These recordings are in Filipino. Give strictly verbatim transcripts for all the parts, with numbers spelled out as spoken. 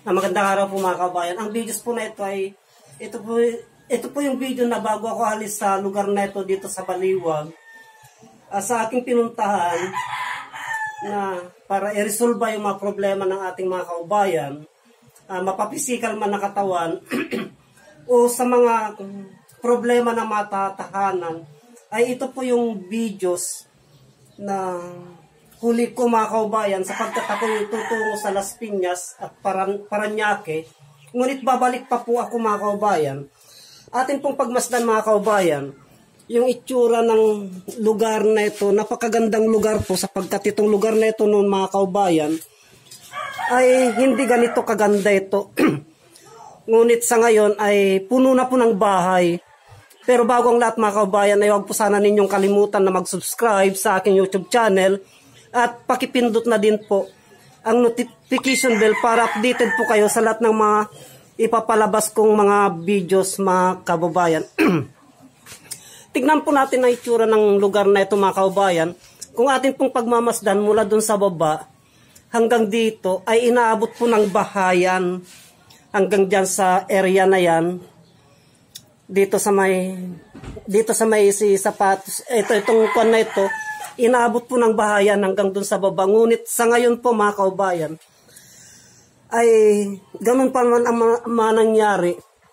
Ah, magandang araw po mga kabayan. Ang videos po na ito ay, ito po, ito po yung video na bago ako alis sa lugar na ito dito sa Baliwag. Ah, sa aking pinuntahan na para i-resolve yung mga problema ng ating mga kabayan, ah, mapapisikal man na katawan, o sa mga problema na matatahanan, ay ito po yung videos na huli ko mga kaubayan sapagkat ako yung tutungo sa Las Piñas at Paran Paranaque. Ngunit babalik pa po ako mga kaubayan. Atin pong pagmasdan mga kaubayan, yung itsura ng lugar na ito, napakagandang lugar po sapagkat itong lugar na ito noon mga kaubayan ay hindi ganito kaganda ito. Ngunit sa ngayon ay puno na po ng bahay. Pero bago ang lahat mga kaubayan ay huwag po sana ninyong kalimutan na mag-subscribe sa aking YouTube channel. At pakipindot na din po ang notification bell para updated po kayo sa lahat ng mga ipapalabas kong mga videos mga kababayan. Tignan po natin ang itsura ng lugar na ito mga kababayan. Kung atin pong pagmamasdan mula dun sa baba hanggang dito ay inaabot po ng bahayan hanggang dyan sa area na yan. Dito sa may dito sa may si sapatos, ito itong kwan na ito. Inaabot po ng bahayan hanggang dun sa baba. Ngunit sa ngayon po mga kaubayan, ay ganun pa man ang mga nangyari.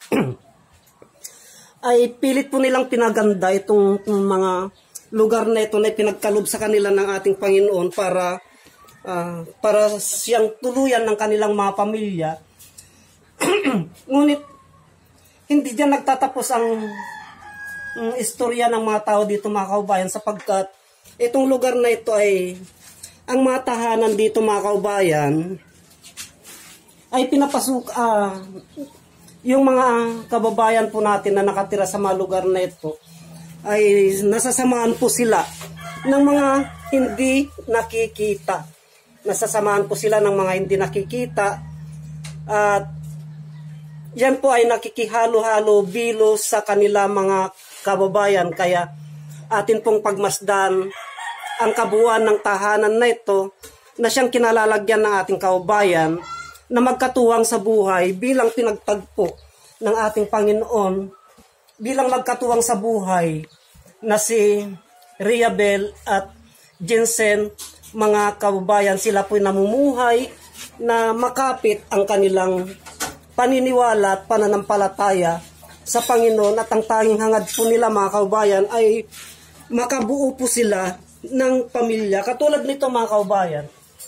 Ay pilit po nilang pinaganda itong, itong mga lugar na ito na pinagkalob sa kanila ng ating Panginoon para, uh, para siyang tuluyan ng kanilang mga pamilya. Ngunit hindi dyan nagtatapos ang um, istorya ng mga tao dito mga kaubayan sapagkat itong lugar na ito ay, ang mga tahanan dito mga kaubayan, ay pinapasok, uh, yung mga kababayan po natin na nakatira sa mga lugar na ito, ay nasasamahan po sila ng mga hindi nakikita. Nasasamahan po sila ng mga hindi nakikita. At yan po ay nakikihalo-halo bilo sa kanila mga kababayan. Kaya atin pong pagmasdan ang kabuuan ng tahanan na ito na siyang kinalalagyan ng ating kaubayan na magkatuwang sa buhay bilang pinagtagpo ng ating Panginoon, bilang magkatuwang sa buhay na si Riabel at Jensen, mga kababayan. Sila po'y namumuhay na makapit ang kanilang paniniwala at pananampalataya sa Panginoon, at ang tanging hangad po nila mga kaubayan ay makabuo po sila ng pamilya. Katulad nito mga kaubayan,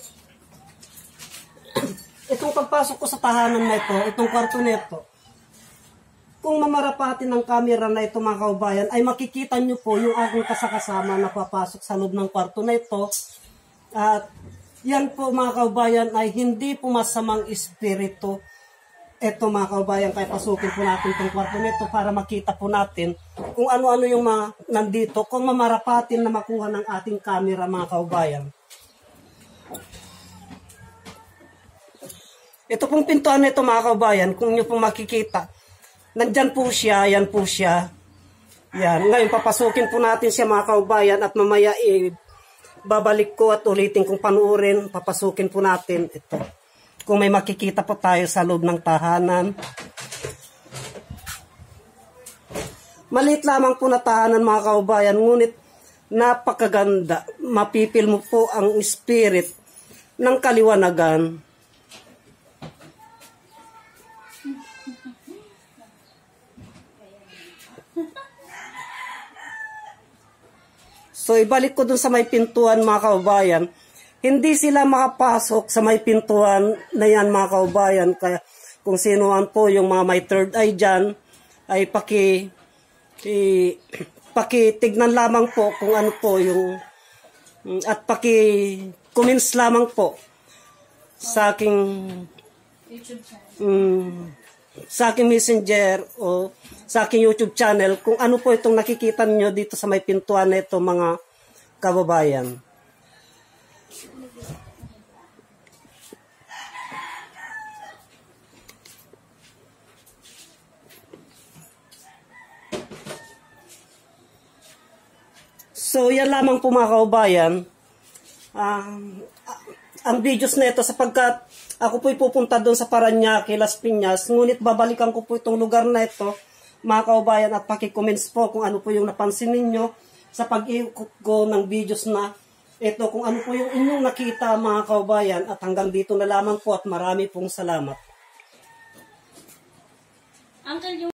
itong pagpasok ko sa tahanan na ito, itong kwarto na ito, kung mamarapatin ng camera na ito mga kaubayan, ay makikita nyo po yung aking kasakasama na papasok sa loob ng kwarto na ito. At yan po mga kaubayan ay hindi po masamang espiritu. Ito mga kaubayan, kaya pasukin po natin itong kwarto nito para makita po natin kung ano-ano yung mga nandito, kung mamarapatin na makuha ng ating camera mga kaubayan. Ito pong pintuan nito mga kaubayan, kung nyo pong makikita, nandyan po siya, yan po siya. Yan, ngayon papasukin po natin siya mga kaubayan at mamaya eh, babalik ko at ulitin kong panuorin, papasukin po natin ito. Kung may makikita po tayo sa loob ng tahanan. Maliit lamang po na tahanan mga kaubayan, ngunit napakaganda. Mapipil mo po ang spirit ng kaliwanagan. So ibalik ko dun sa may pintuan mga kaubayan. Hindi sila makapasok sa may pintuan na yan mga kaubayan. Kaya kung sino man po yung mga may third eye dyan, ay paki, i, pakitignan lamang po kung ano po yung, at paki comments lamang po sa aking YouTube channel. Um, sa aking messenger o sa aking YouTube channel kung ano po itong nakikita niyo dito sa may pintuan na ito mga kababayan. So yan lamang po mga kaubayan. Uh, ang videos na ito sapagkat ako po'y pupunta doon sa Parañaque, Las Piñas, ngunit babalikan ko po itong lugar na ito, mga kaubayan, at pakicomments po kung ano po yung napansin ninyo sa pag-ikot ko ng videos na ito, kung ano po yung inyong nakita, mga kaubayan, at hanggang dito na lamang po at marami pong salamat. Uncle, yung